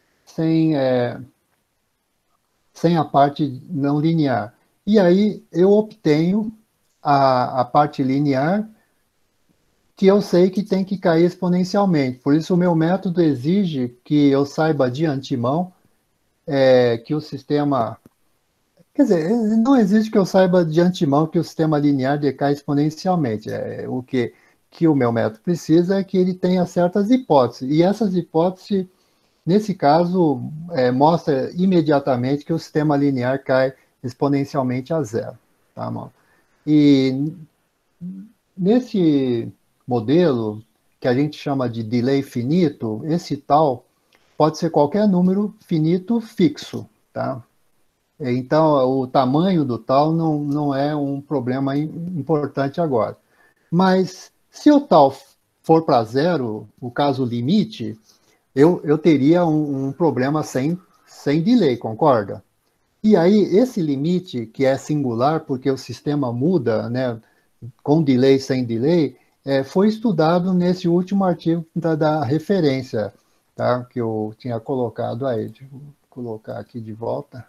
a parte não linear, e aí eu obtenho a parte linear, que eu sei que tem que cair exponencialmente. Por isso, o meu método exige que eu saiba de antemão que o sistema... Quer dizer, não exige que eu saiba de antemão que o sistema linear decai exponencialmente. O que o meu método precisa é que ele tenha certas hipóteses. E essas hipóteses, nesse caso, mostra imediatamente que o sistema linear cai exponencialmente a zero. Tá, mal? E nesse modelo, que a gente chama de delay finito, esse tal pode ser qualquer número finito fixo, tá? Então, o tamanho do tal não é um problema importante agora. Mas, se o tal for para zero, o caso limite, eu teria um problema sem delay, concorda? E aí, esse limite, que é singular, porque o sistema muda, né, com delay, sem delay, foi estudado nesse último artigo da referência, tá, que eu tinha colocado aí. Vou colocar aqui de volta.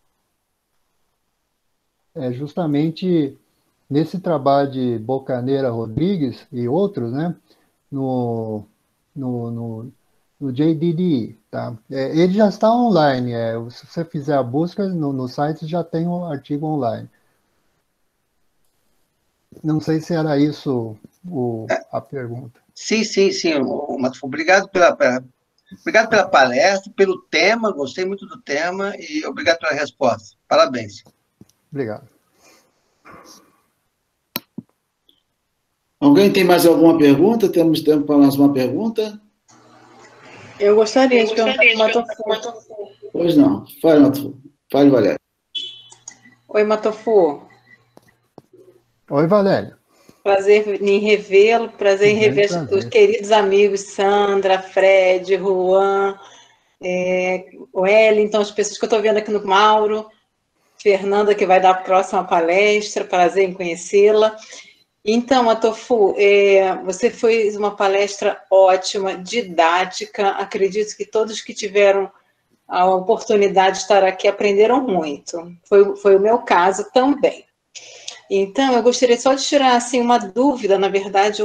Justamente nesse trabalho de Bocaneira Rodrigues e outros, né, no JDDI, tá? Ele já está online, se você fizer a busca no site, já tem um artigo online. Não sei se era isso a pergunta. Sim. Mato, obrigado pela palestra, pelo tema, gostei muito do tema e obrigado pela resposta. Parabéns. Obrigado. Alguém tem mais alguma pergunta? Temos tempo para mais uma pergunta? Eu gostaria de perguntar para o Matofu. Pois não. Fale, Matofu. Fale, Valéria. Oi, Matofu. Oi, Valéria. Prazer em revê-lo, prazer em rever os queridos amigos Sandra, Fred, Juan, Wellington, as pessoas que eu estou vendo aqui no Mauro, Fernanda, que vai dar a próxima palestra, prazer em conhecê-la. Então, Matofu, você fez uma palestra ótima, didática, acredito que todos que tiveram a oportunidade de estar aqui aprenderam muito. Foi o meu caso também. Então, eu gostaria só de tirar assim, uma dúvida, na verdade,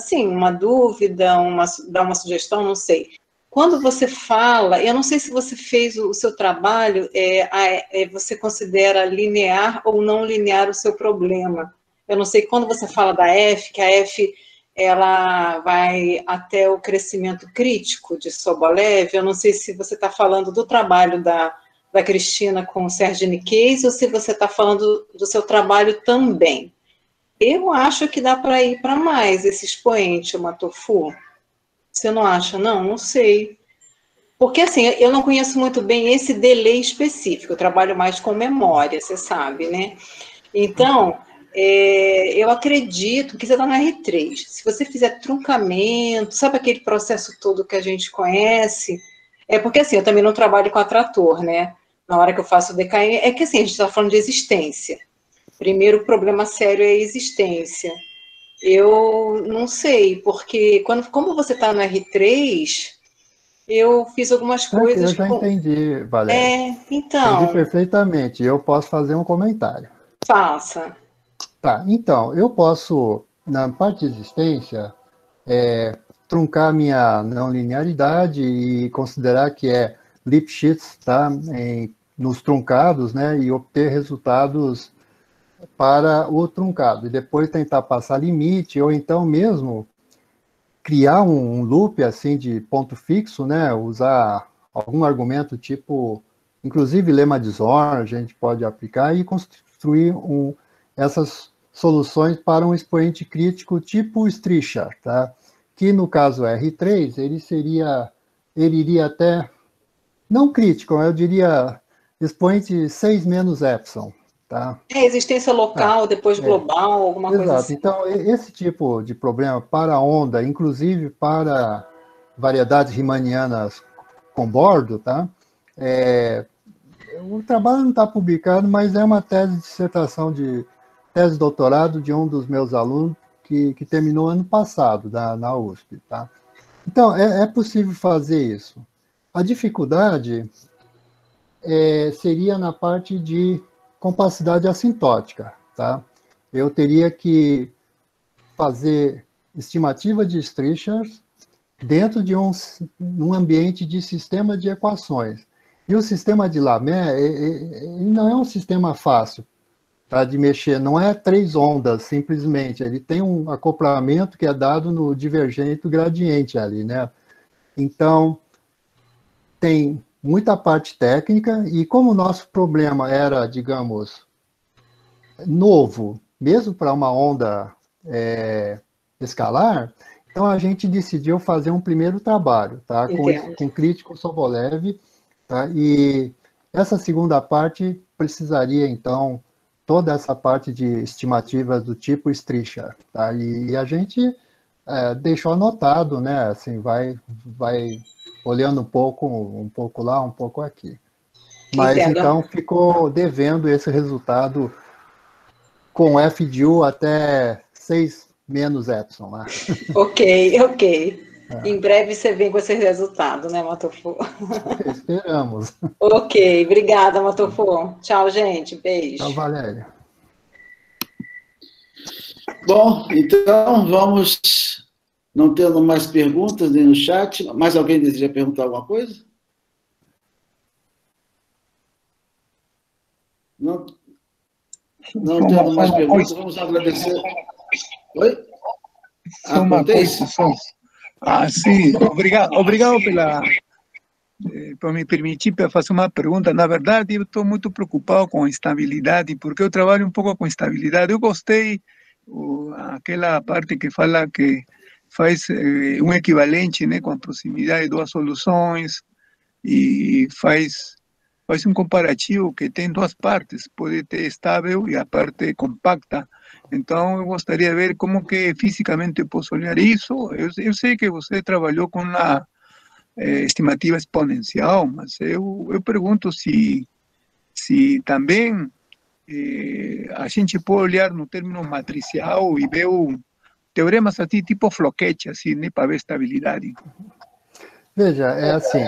dar uma sugestão, não sei. Quando você fala, eu não sei se você fez o seu trabalho, você considera linear ou não linear o seu problema. Eu não sei, quando você fala da F, que a F ela vai até o crescimento crítico de Sobolev, eu não sei se você está falando do trabalho da Cristina com o Sérgio Nicaise, ou se você está falando do seu trabalho também. Eu acho que dá para ir para mais esse expoente, o Matofu. Você não acha? Não sei. Porque, assim, eu não conheço muito bem esse delay específico, eu trabalho mais com memória, você sabe, né? Então, eu acredito que você está no R3. Se você fizer truncamento, sabe aquele processo todo que a gente conhece? Porque, assim, eu também não trabalho com atrator, né? na hora que eu faço o DKM, é que assim, a gente está falando de existência. Primeiro, o problema sério é a existência. Eu não sei, porque como você está no R3, eu fiz algumas coisas... Eu já entendi, Valéria. Então... Entendi perfeitamente. Eu posso fazer um comentário. Faça. Tá, então, eu posso, na parte de existência, truncar minha não linearidade e considerar que é Lipschitz, tá, nos truncados, né, e obter resultados para o truncado, e depois tentar passar limite, ou então mesmo criar um loop assim de ponto fixo, né, usar algum argumento tipo, inclusive lema de Zorn, a gente pode aplicar e construir essas soluções para um expoente crítico tipo Stricha, tá? Que no caso R3, ele iria até, não crítico, eu diria expoente 6 menos epsilon, tá? Existência local, depois global, alguma coisa assim. Exato, então esse tipo de problema para a onda, inclusive para variedades riemannianas com bordo, tá? O trabalho não está publicado, mas é uma tese de dissertação tese de doutorado de um dos meus alunos que terminou ano passado na USP, tá? Então, é possível fazer isso. A dificuldade seria na parte de compacidade assintótica, tá? Eu teria que fazer estimativa de Strichers dentro de um ambiente de sistema de equações. E o sistema de Lamé não é um sistema fácil, tá, de mexer, não é 3 ondas, simplesmente, ele tem um acoplamento que é dado no divergente do gradiente ali, né? Então, tem muita parte técnica, e como o nosso problema era, digamos, novo, mesmo para uma onda escalar, então a gente decidiu fazer um primeiro trabalho, tá, com crítico Sobolev, tá, e essa segunda parte precisaria, então, toda essa parte de estimativas do tipo Stricha, tá? E a gente deixou anotado, né? Assim, vai olhando um pouco lá, um pouco aqui. Mas então ficou devendo esse resultado com F de U até 6 menos epsilon, né? Ok. Em breve você vem com esse resultado, né, Matofu? Esperamos. Ok, obrigada, Matofu. Tchau, gente. Beijo. Tchau, Valéria. Bom, então vamos, não tendo mais perguntas nem no chat, mais alguém deseja perguntar alguma coisa? Não tendo mais perguntas, vamos agradecer. Oi? Uma coisa só. Sim, obrigado por me permitir fazer uma pergunta. Na verdade, eu estou muito preocupado com estabilidade, porque eu trabalho um pouco com estabilidade. Eu gostei aquela parte que fala que faz um equivalente, né, com a proximidade de 2 soluções e faz um comparativo que tem 2 partes, pode ter estável e a parte compacta. Então, eu gostaria de ver como que fisicamente eu posso olhar isso. Eu sei que você trabalhou com a estimativa exponencial, mas eu pergunto se também a gente pode olhar no término matricial e ver teoremas assim, tipo Floquet, assim, né, para ver estabilidade. Veja, é assim,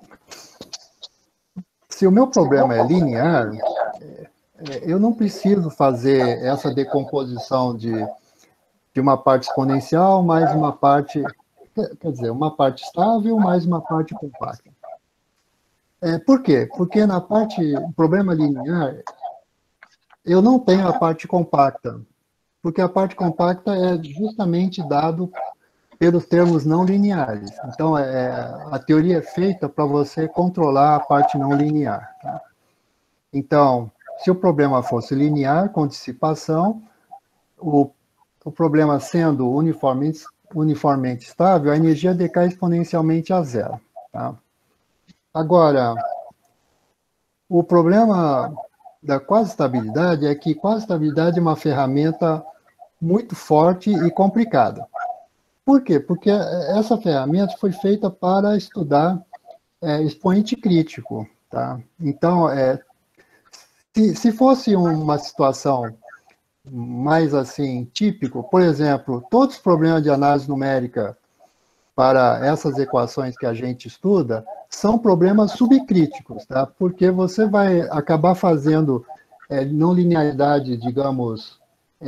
se o meu problema é linear, eu não preciso fazer essa decomposição de uma parte exponencial mais uma parte, quer dizer, uma parte estável mais uma parte compacta. Por quê? Porque na parte, problema linear, eu não tenho a parte compacta, porque a parte compacta é justamente dado pelos termos não lineares. Então, a teoria é feita para você controlar a parte não linear. Tá? Então, se o problema fosse linear, com dissipação, o problema sendo uniformemente estável, a energia decai exponencialmente a 0. Tá? Agora, o problema da quasi-estabilidade é que quasi-estabilidade é uma ferramenta muito forte e complicada. Por quê? Porque essa ferramenta foi feita para estudar expoente crítico. tá? Então, se fosse uma situação mais assim, típico, por exemplo, todos os problemas de análise numérica para essas equações que a gente estuda são problemas subcríticos, tá? Porque você vai acabar fazendo não linearidade, digamos,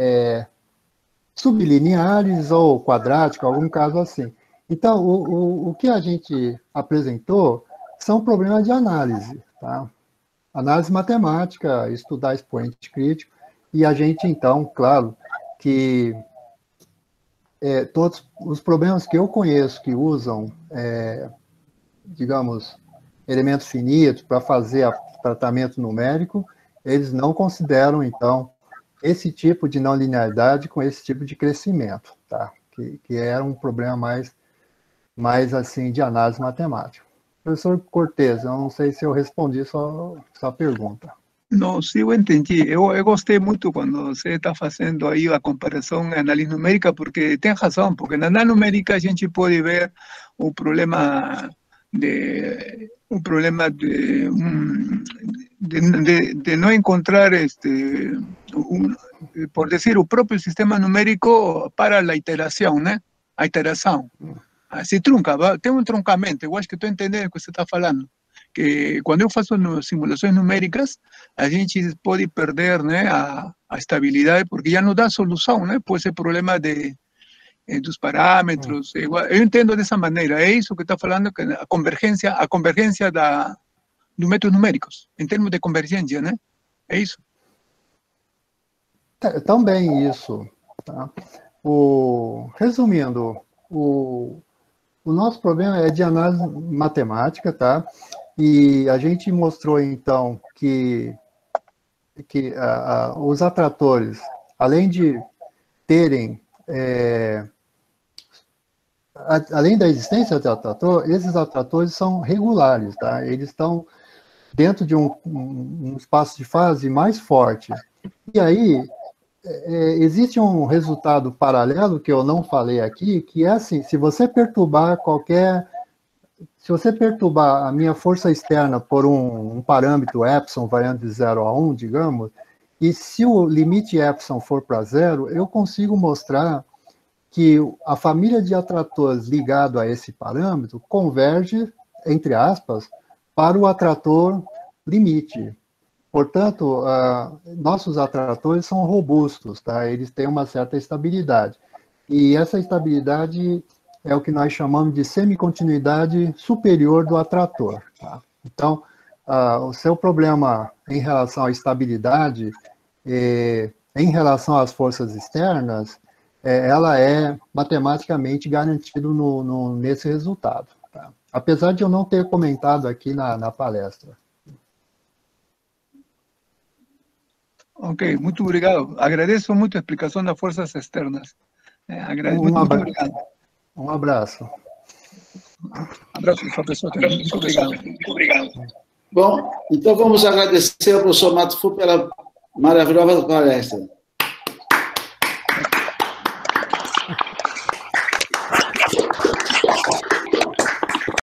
sublineares ou quadrática, algum caso assim. Então, o que a gente apresentou são problemas de análise, tá? Análise matemática, estudar expoente crítico, e a gente, então, claro, que todos os problemas que eu conheço que usam, digamos, elementos finitos para fazer tratamento numérico, eles não consideram, então, esse tipo de não linearidade com esse tipo de crescimento, tá? Que era um problema mais assim, de análise matemática. Professor Cortez, eu não sei se eu respondi sua pergunta. Não, sim, eu entendi. Eu gostei muito quando você está fazendo aí a comparação em análise numérica, porque tem razão, porque na análise numérica a gente pode ver o problema de não encontrar, por decir, o próprio sistema numérico para a iteração, né? A iteração. Se trunca, tem um truncamento. Eu acho que estou entendendo o que você está falando. Que quando eu faço simulações numéricas, a gente pode perder, né, a estabilidade, porque já não dá solução, né, por esse problema dos parâmetros. Eu entendo dessa maneira. É isso que está falando, que a convergência dos métodos numéricos, em termos de convergência, né? É isso? Também isso. Tá? Resumindo, o nosso problema é de análise matemática, tá? E a gente mostrou, então, que os atratores, além de terem, além da existência de atrator, esses atratores são regulares, tá? Eles estão dentro de um espaço de fase mais forte. E aí, existe um resultado paralelo que eu não falei aqui, que é assim, se você perturbar a minha força externa por um parâmetro epsilon variando de 0 a 1, digamos, e se o limite epsilon for para 0, eu consigo mostrar que a família de atratores ligado a esse parâmetro converge, entre aspas, para o atrator limite. Portanto, nossos atratores são robustos, tá? Eles têm uma certa estabilidade. E essa estabilidade é o que nós chamamos de semicontinuidade superior do atrator. Tá? Então, o seu problema em relação à estabilidade, em relação às forças externas, ela é matematicamente garantida nesse resultado. Tá? Apesar de eu não ter comentado aqui na palestra. Ok, muito obrigado. Agradeço muito a explicação das forças externas. Muito obrigado. Um abraço. Abraço, professor. Muito obrigado. Muito obrigado. Bom, então vamos agradecer ao professor Mato Fu pela maravilhosa palestra.